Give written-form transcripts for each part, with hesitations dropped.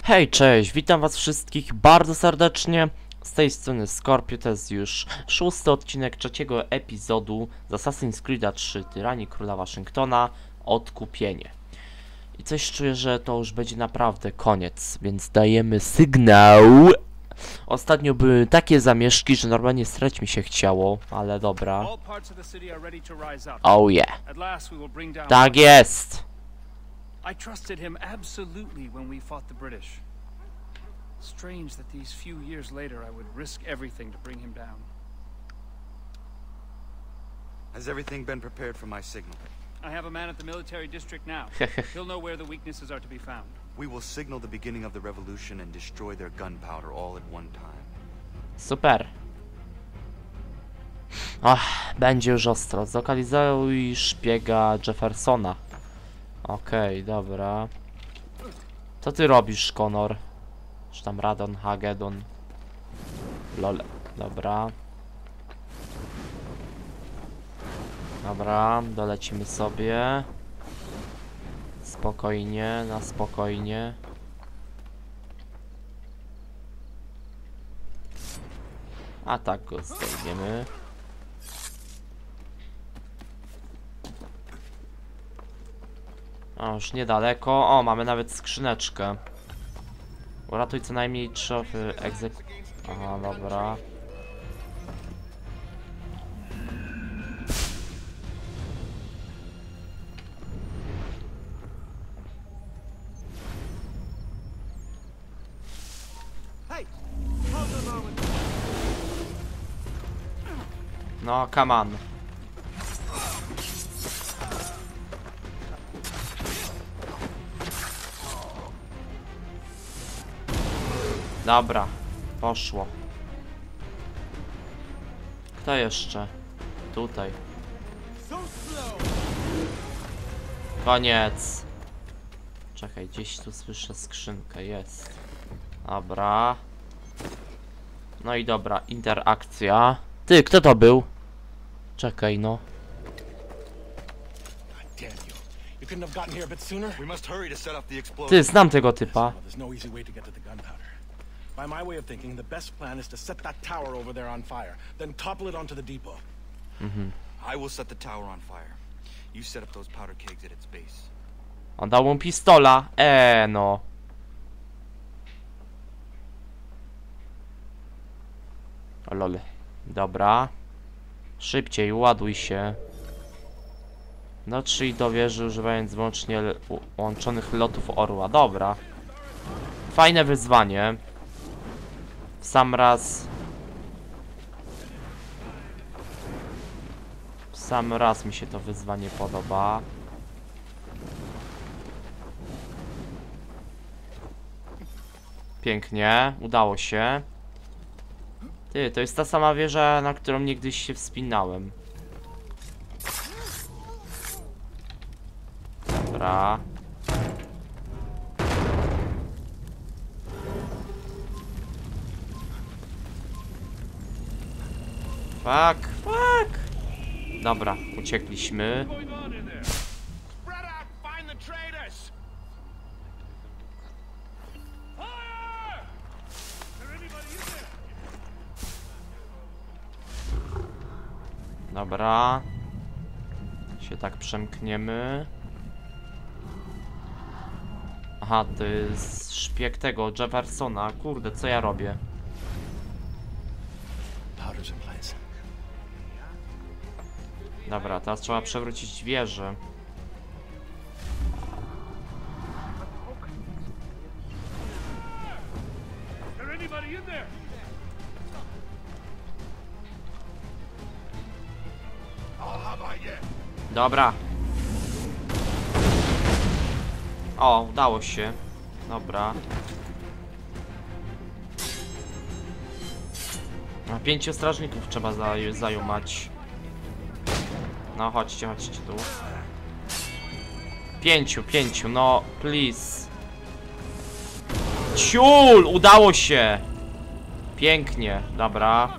Hej, cześć, witam was wszystkich bardzo serdecznie. Z tej strony Scorpio, to jest już 6. odcinek 3. epizodu z Assassin's Creed 3 Tyranii Króla Waszyngtona Odkupienie. I coś czuję, że to już będzie naprawdę koniec, więc dajemy sygnał. Ostatnio były takie zamieszki, że normalnie srać mi się chciało, ale dobra. Oh yeah. Tak jest. I trusted him absolutely when we fought the British. Strange that these few years later I would risk everything to bring him down. Has everything been prepared for my signal? I have a man at the military district now. He'll know where the weaknesses are to be found. We will signal the beginning of the revolution and destroy their gunpowder all at one time. Super. Ach, będzie już ostro. Zlokalizuj szpiega Jeffersona. Okej, dobra. Co ty robisz, Connor? Czy tam Radon, Hagedon? Lol, dobra. Dobra, dolecimy sobie. Spokojnie, na spokojnie. A tak go zdejmiemy. O, już niedaleko. O, mamy nawet skrzyneczkę. Uratuj co najmniej 3 Aha, dobra. No, come on. Dobra, poszło. Kto jeszcze? Tutaj. Koniec. Czekaj, gdzieś tu słyszę skrzynkę, jest. Dobra. No i dobra, interakcja. Ty, kto to był? Czekaj, no. Ty, znam tego typa. By my way of thinking, the best plan is to set that tower over there on fire, then topple it onto the depot. I will set the tower on fire. You set up those powder kegs at its base. On dał mu pistola. No. O lol. Dobra. Szybciej, ładuj się. Dotrzyj do wieży używając wyłącznie łączonych lotów orła. Dobra. Fajne wyzwanie. W sam raz. W sam raz mi się to wyzwanie podoba. Pięknie, udało się. Ty, to jest ta sama wieża, na którą niegdyś się wspinałem. Dobra. Fuck. Dobra, uciekliśmy. Dobra. Się tak przemkniemy. Aha, to jest szpieg tego Jeffersona. Kurde, co ja robię? Dobra, teraz trzeba przewrócić wieżę. Dobra. O, udało się. Dobra. A 5 strażników trzeba zajumać. No, chodźcie tu. 5, no, please. Ciul! Udało się! Pięknie, dobra.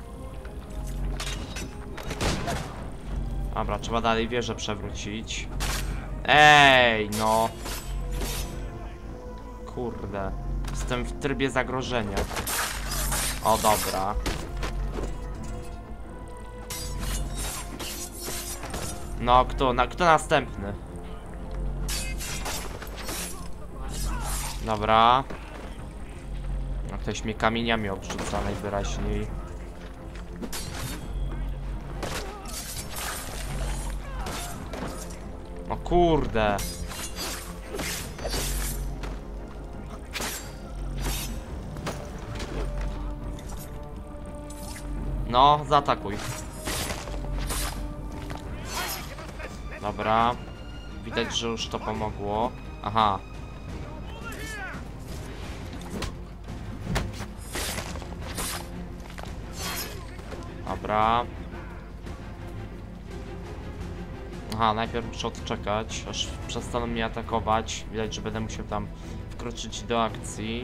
Dobra, trzeba dalej wieżę przewrócić. Ej, no. Kurde. jestem w trybie zagrożenia. O, dobra. No, kto następny? Dobra. No, ktoś mnie kamieniami obrzuca najwyraźniej. O kurde. No, zaatakuj. Dobra. Widać, że już to pomogło. Aha. Dobra. Aha, najpierw muszę odczekać, aż przestaną mnie atakować. Widać, że będę musiał tam wkroczyć do akcji.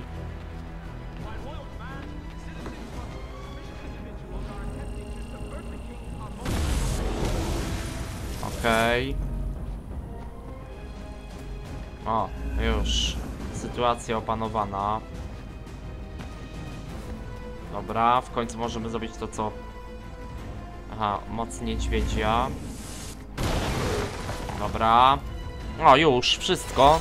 Okej. O, już. Sytuacja opanowana. Dobra, w końcu możemy zrobić to, co... Aha, moc niedźwiedzia. Dobra. O, już, wszystko.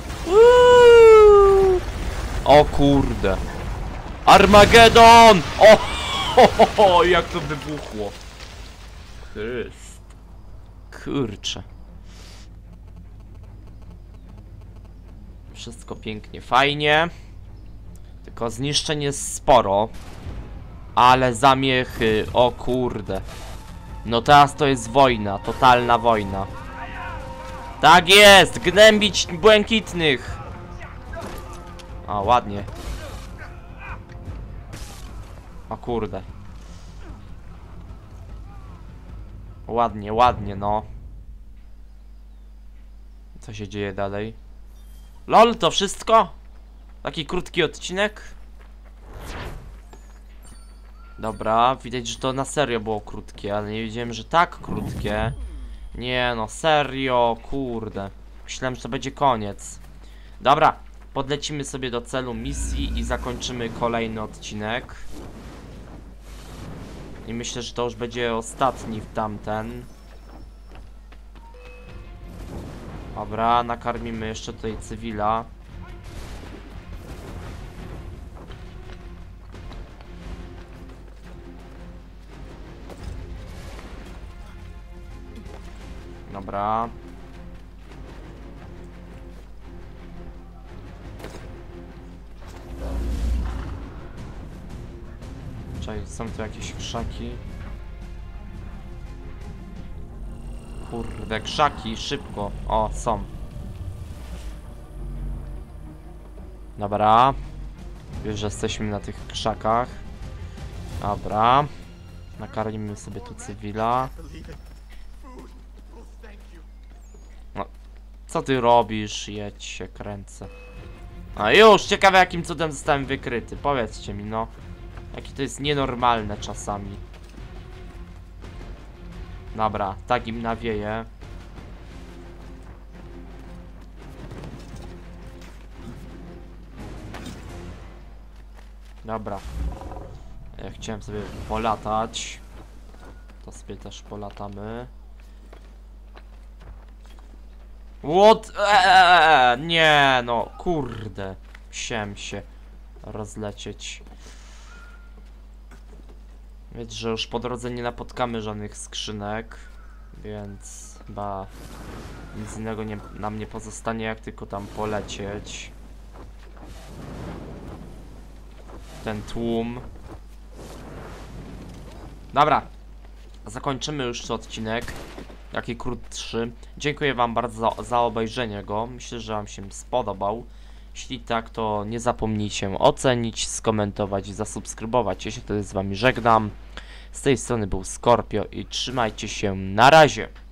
O kurde. Armagedon! O, jak to wybuchło. Chryst. Kurczę. Wszystko pięknie, fajnie. Tylko zniszczeń jest sporo. Ale zamiechy, o kurde. No teraz to jest wojna, totalna wojna. Tak jest! Gnębić błękitnych! O, ładnie. O kurde. Ładnie, ładnie, no. Co się dzieje dalej? LOL, to wszystko? Taki krótki odcinek? Dobra, widać, że to na serio było krótkie, ale nie wiedziałem, że tak krótkie. Nie no, serio, kurde. Myślałem, że to będzie koniec. Dobra, podlecimy sobie do celu misji i zakończymy kolejny odcinek. I myślę, że to już będzie ostatni w tamten. Dobra, nakarmimy jeszcze tutaj cywila. Dobra. Czekaj, są tu jakieś krzaki. Kurde, krzaki, szybko. O, są. Dobra. Już jesteśmy na tych krzakach. Dobra. Nakarmimy sobie tu cywila. No, co ty robisz? Jedź się, kręcę. A już, ciekawe jakim cudem zostałem wykryty. Powiedzcie mi, no. Jakie to jest nienormalne czasami. Dobra, tak im nawieje. Dobra. Ja chciałem sobie polatać. To sobie też polatamy. What? Nie, no, kurde. Chciałem się rozlecieć. Wiecie, że już po drodze nie napotkamy żadnych skrzynek, więc chyba nic innego nam nie pozostanie, jak tylko tam polecieć. Ten tłum. Dobra, zakończymy już ten odcinek. Jaki krótszy. Dziękuję wam bardzo za obejrzenie go. Myślę, że wam się spodobał. Jeśli tak, to nie zapomnijcie ocenić, skomentować i zasubskrybować. Ja się wtedy z wami żegnam. Z tej strony był Scorpio i trzymajcie się. Na razie.